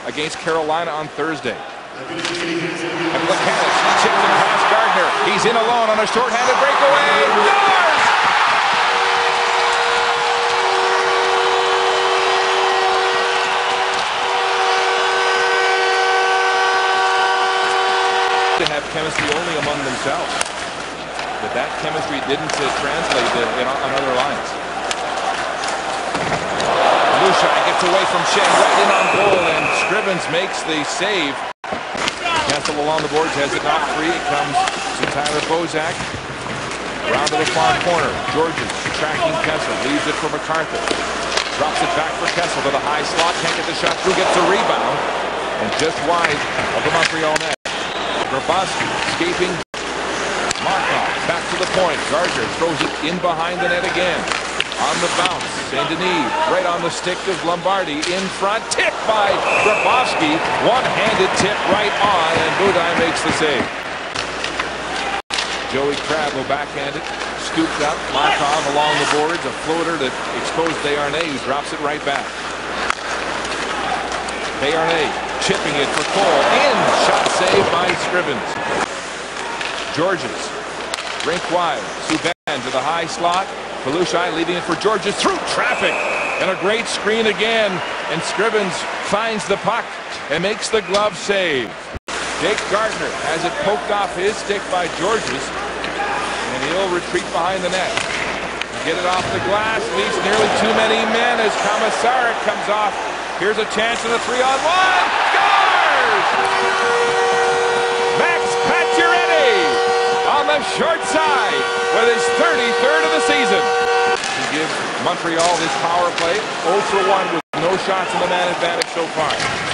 against Carolina on Thursday. And Plekanec chipped it past Gardner. He's in alone on a short-handed breakaway. Scores! To have chemistry only among themselves, but that chemistry didn't translate on other lines. Lushai gets away from Schenn, right in on goal, and Scrivens makes the save. Kessel along the boards has it knocked free. It comes to Tyler Bozak. Round to the far corner. Georges tracking Kessel, leaves it for MacArthur. Drops it back for Kessel to the high slot. Can't get the shot through. Gets the rebound, and just wide of the Montreal net. Grabowski escaping. Markov back to the point. Gardner throws it in behind the net again. On the bounce, St. Denis right on the stick of Lombardi in front. Tip by Grabowski. One-handed tip right on, and Budaj makes the save. Joey Crabb will backhand it. Scooped up. Markov along the boards. A floater that exposed Desharnais, who drops it right back. Desharnais chipping it for Cole. In. Shot saved by Scrivens. Georges. Rink wide. Subban to the high slot. Lushai leaving it for Georges through traffic. And a great screen again. And Scrivens finds the puck and makes the glove save. Jake Gardner has it poked off his stick by Georges. And he'll retreat behind the net. Get it off the glass. Leaves nearly too many men as Komisarek comes off. Here's a chance in the 3-on-1. Scores! Max Pacioretty on the short side with his 33rd of the season. He gives Montreal his power play. 0 for 1 with no shots in the man advantage so far.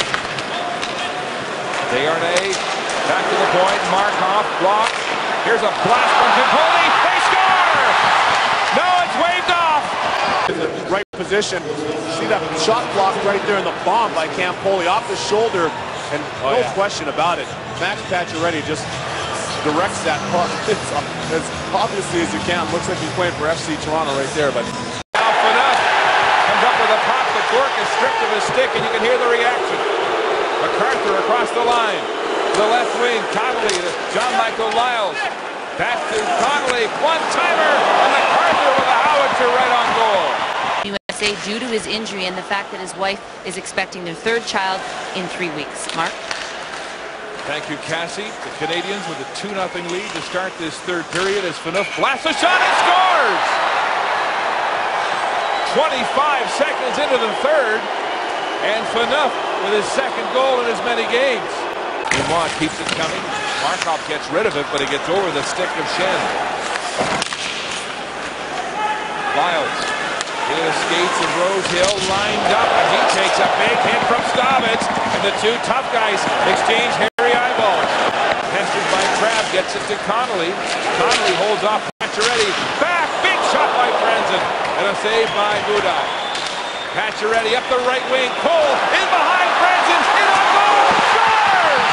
Desharnais back to the point. Markov blocked. Here's a blast from Campoli. They score! No, it's waved off. In the right position. See that shot block right there in the bomb by Campoli off the shoulder, and no question about it. Max Pacioretty just directs that puck as obviously as you can. Looks like he's playing for FC Toronto right there, but now Phaneuf comes up with a pop. The cork is stripped of his stick, and you can hear the reaction. MacArthur across the line. The left wing, Connolly to John Michael Lyles. Back to Connolly, one-timer, and MacArthur with a howitzer right on goal. USA due to his injury and the fact that his wife is expecting their third child in 3 weeks. Mark? Thank you, Cassie. The Canadians with a 2-0 lead to start this third period as Phaneuf blasts a shot and scores! 25 seconds into the third, and Phaneuf with his second goal in as many games. Dumont keeps it coming. Markov gets rid of it, but he gets over the stick of Schenn. Lyles in the skates of Rosehill, lined up, and he takes a big hit from Stavitz, and the two tough guys exchange hairy eyeballs. Pestered by Crabb, gets it to Connolly. Connolly holds off Pacioretty. Back, big shot by Franzen, and a save by Budaj. Pacioretty up the right wing. Cole in behind Franzen, in on goal, scores!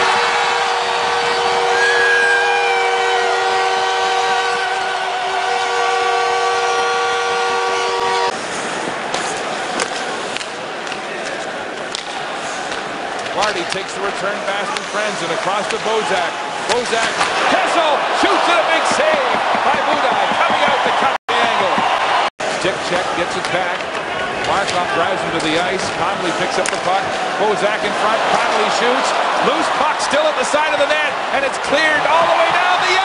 Marty takes the return pass from Franzen across to Bozak. Bozak, Kessel shoots it, a big save by Budaj, coming out to cut the angle. Stick check, gets it back. Markov drives him to the ice. Connolly picks up the puck. Bozak in front. Connolly shoots. Loose puck still at the side of the net, and it's cleared all the way down the